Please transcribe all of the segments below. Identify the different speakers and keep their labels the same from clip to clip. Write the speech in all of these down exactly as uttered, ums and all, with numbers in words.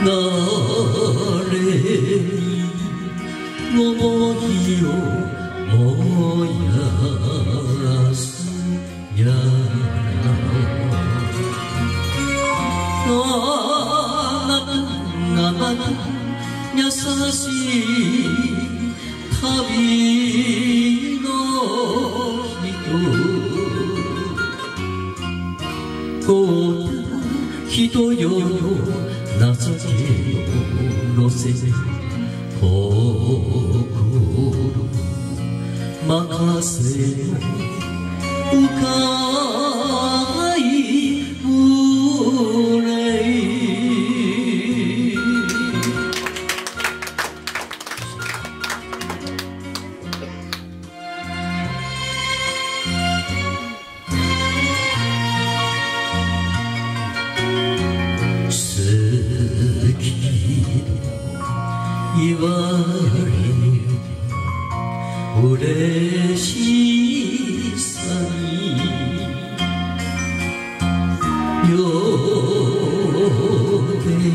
Speaker 1: 誰に思いを燃やすやらあなたがまた優しい旅の人こう人よよ情けを乗せ心任せの深い憂い言われる嬉しさによって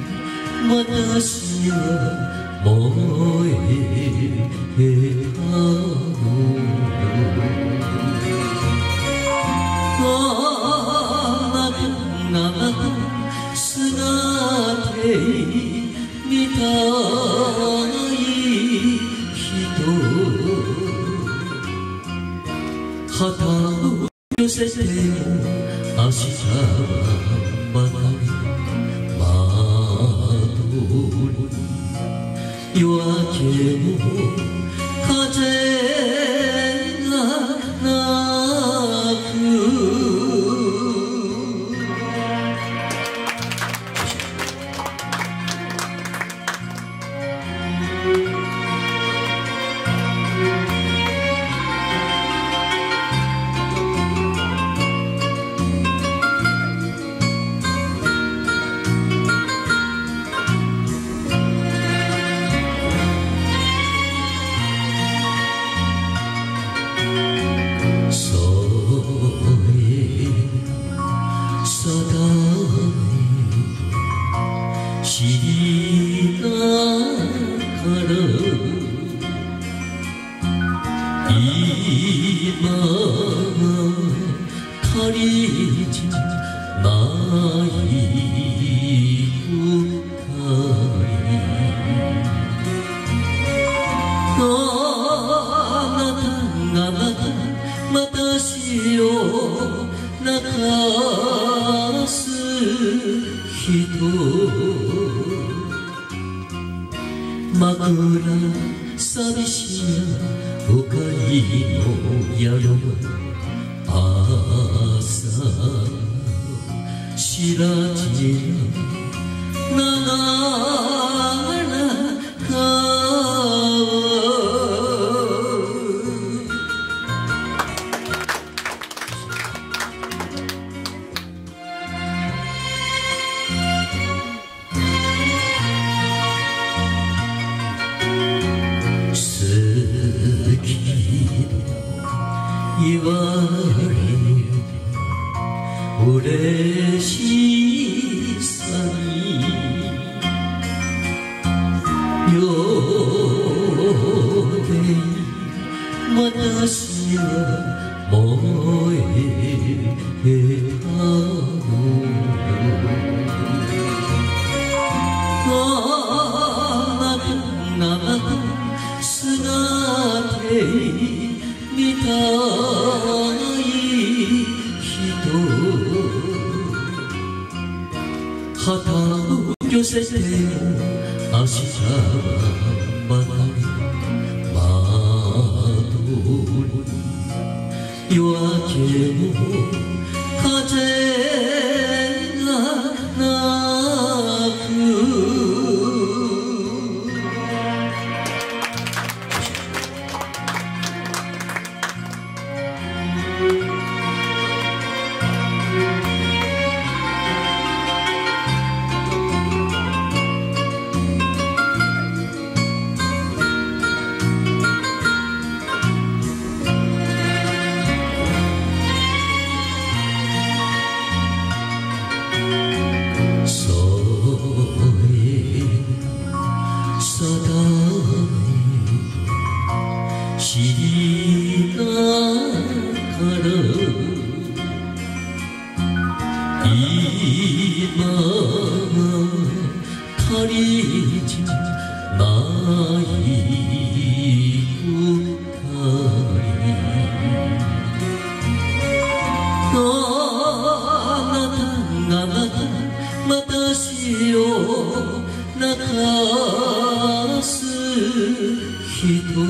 Speaker 1: 私は燃えたのあなたが姿みたい人旗を寄せても明日はまた窓に夜明けの風が鳴く今足りじゃない二人あなたがまた私を泣かす人枕寂しやおかいの宿は朝白地が流れ川言われる嬉しさによって私は燃えたのあなたが姿みたい人旗を寄せて明日はまた窓に夜明けの風が鳴くりじゃない二人あなたがまた私を泣かす人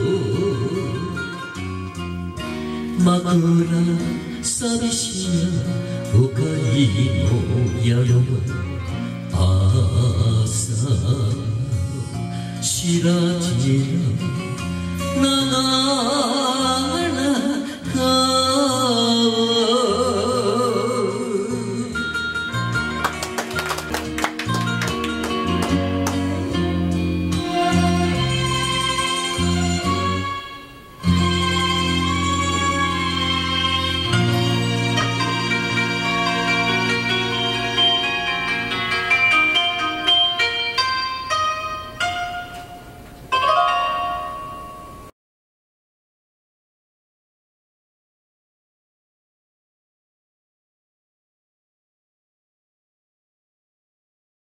Speaker 1: 枕寂しやおかいの宿朝白々長